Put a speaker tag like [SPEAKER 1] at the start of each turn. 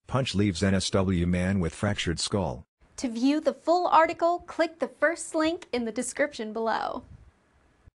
[SPEAKER 1] Punch leaves NSW man with fractured skull.
[SPEAKER 2] To view the full article, click the first link in the description below.